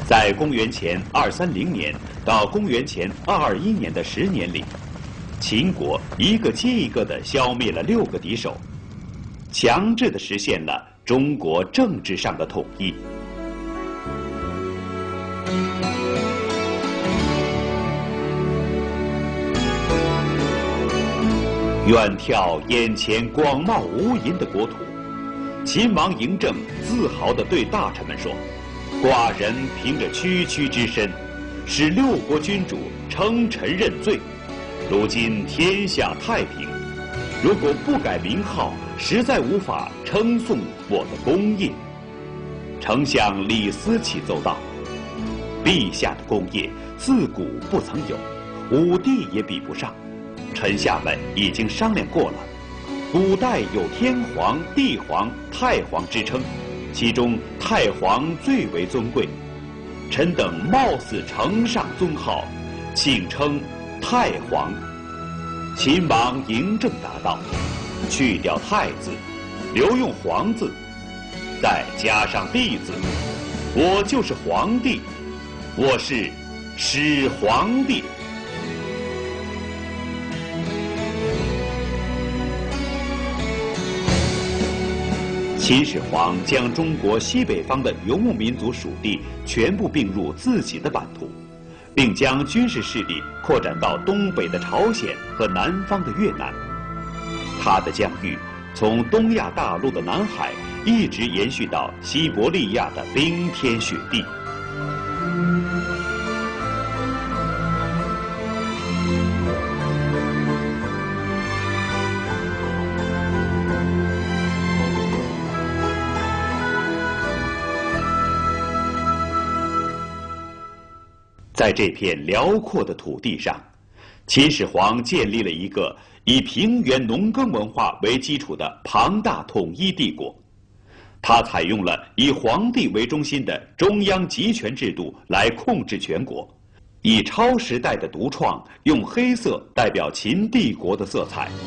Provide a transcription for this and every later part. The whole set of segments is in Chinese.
在公元前230年到公元前221年的10年里，秦国一个接一个地消灭了6个敌手，强制地实现了中国政治上的统一。远眺眼前广袤无垠的国土，秦王嬴政自豪地对大臣们说：“寡人凭着区区之身，使6国君主称臣认罪。如今天下太平，如果不改名号，实在无法称颂我的功业。”丞相李斯启奏道：“陛下的功业自古不曾有，武帝也比不上。臣下们已经商量过了，古代有天皇、地皇、太皇之称，其中太皇最为尊贵。臣等冒死承上尊号，请称太皇。”秦王嬴政答道：“去掉太字，留用皇字，再加上帝字，我就是皇帝，我是始皇帝。”秦始皇将中国西北方的游牧民族属地全部并入自己的版图，并将军事势力扩展到东北的朝鲜和南方的越南。他的疆域从东亚大陆的南海一直延续到西伯利亚的冰天雪地。在这片辽阔的土地上，秦始皇建立了一个以平原农耕文化为基础的庞大统一帝国。他采用了以皇帝为中心的中央集权制度来控制全国，以超时代的独创，用黑色代表秦帝国的色彩。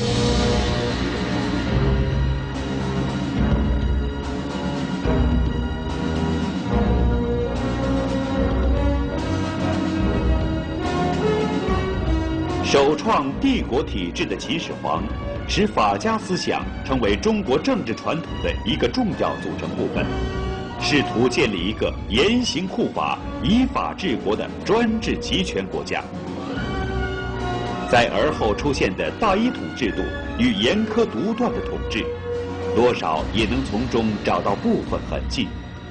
首创帝国体制的秦始皇，使法家思想成为中国政治传统的一个重要组成部分，试图建立一个严刑酷法、以法治国的专制集权国家。在而后出现的大一统制度与严苛独断的统治，多少也能从中找到部分痕迹。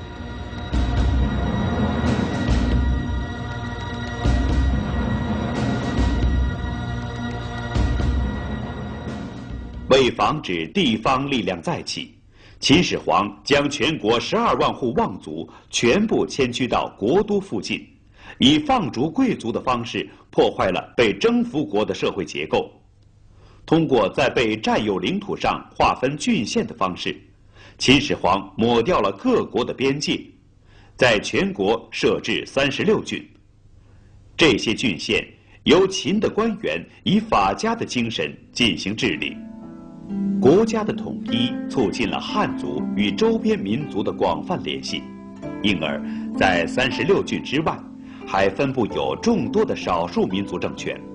为防止地方力量再起，秦始皇将全国12万户望族全部迁居到国都附近，以放逐贵族的方式破坏了被征服国的社会结构。通过在被占有领土上划分郡县的方式，秦始皇抹掉了各国的边界，在全国设置36郡。这些郡县由秦的官员以法家的精神进行治理。国家的统一促进了汉族与周边民族的广泛联系，因而，在36郡之外，还分布有众多的少数民族政权。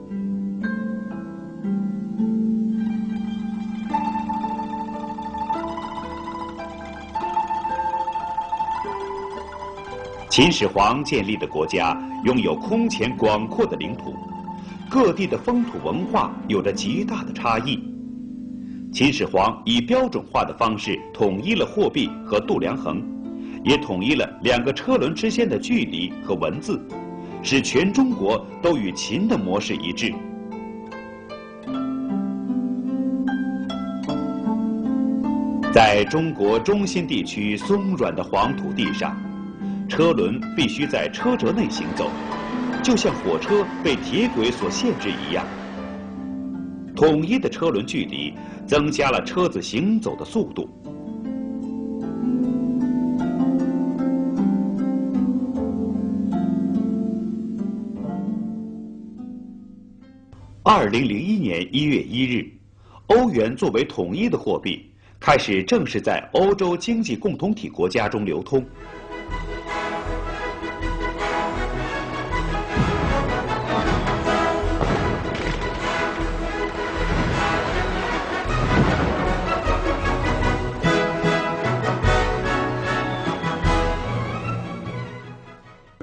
秦始皇建立的国家拥有空前广阔的领土，各地的风土文化有着极大的差异。秦始皇以标准化的方式统一了货币和度量衡，也统一了2个车轮之间的距离和文字，使全中国都与秦的模式一致。在中国中心地区松软的黄土地上，车轮必须在车辙内行走，就像火车被铁轨所限制一样。统一的车轮距离增加了车子行走的速度。2001年1月1日，欧元作为统一的货币，开始正式在欧洲经济共同体国家中流通。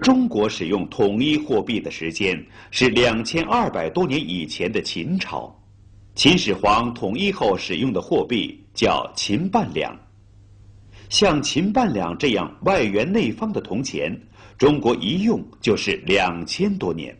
中国使用统一货币的时间是2200多年以前的秦朝。秦始皇统一后使用的货币叫秦半两。像秦半两这样外圆内方的铜钱，中国一用就是2000多年。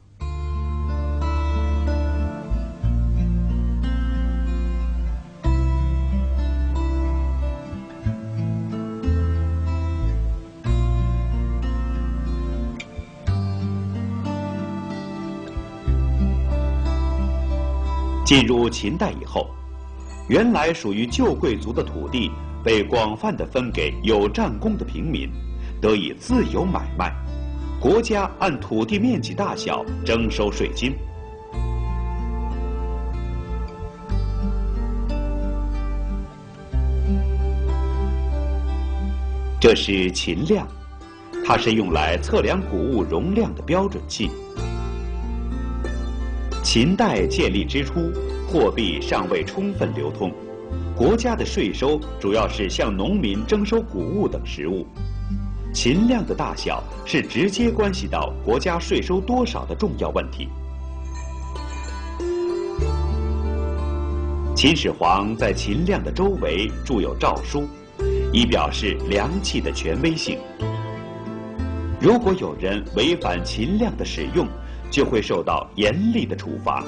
进入秦代以后，原来属于旧贵族的土地被广泛地分给有战功的平民，得以自由买卖。国家按土地面积大小征收税金。这是秦量，它是用来测量谷物容量的标准器。秦代建立之初，货币尚未充分流通，国家的税收主要是向农民征收谷物等实物。秦量的大小是直接关系到国家税收多少的重要问题。秦始皇在秦量的周围铸有诏书，以表示量器的权威性。如果有人违反秦量的使用，就会受到严厉的处罚。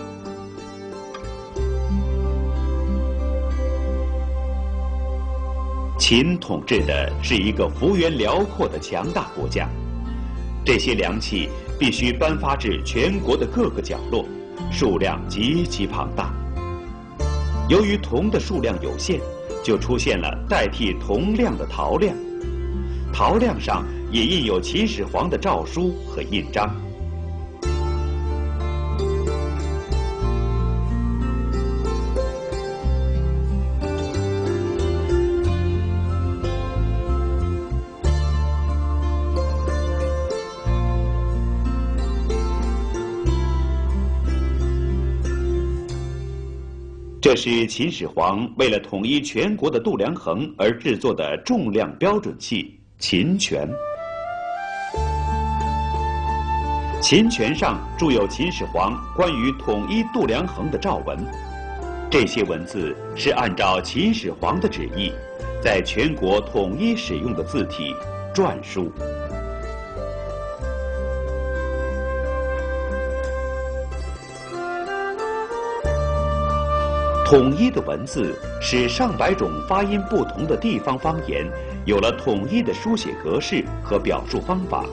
秦统治的是一个幅员辽阔的强大国家，这些量器必须颁发至全国的各个角落，数量极其庞大。由于铜的数量有限，就出现了代替铜量的陶量，陶量上也印有秦始皇的诏书和印章。这是秦始皇为了统一全国的度量衡而制作的重量标准器秦权。秦权上铸有秦始皇关于统一度量衡的诏文，这些文字是按照秦始皇的旨意，在全国统一使用的字体篆书。统一的文字使上百种发音不同的地方方言有了统一的书写格式和表述方法。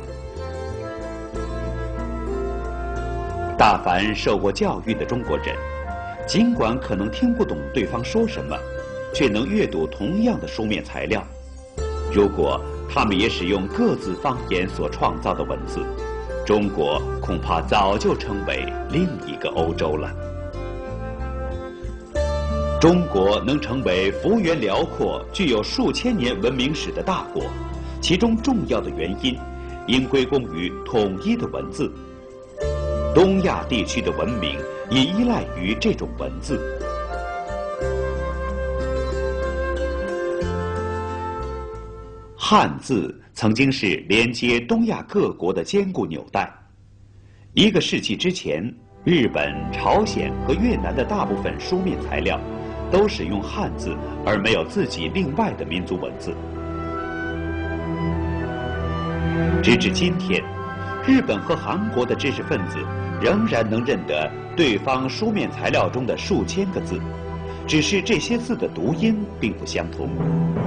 大凡受过教育的中国人，尽管可能听不懂对方说什么，却能阅读同样的书面材料。如果他们也使用各自方言所创造的文字，中国恐怕早就成为另一个欧洲了。中国能成为幅员辽阔、具有数千年文明史的大国，其中重要的原因应归功于统一的文字。东亚地区的文明也依赖于这种文字。汉字曾经是连接东亚各国的坚固纽带。1个世纪之前，日本、朝鲜和越南的大部分书面材料都使用汉字，而没有自己另外的民族文字。直至今天，日本和韩国的知识分子仍然能认得对方书面材料中的数千个字，只是这些字的读音并不相同。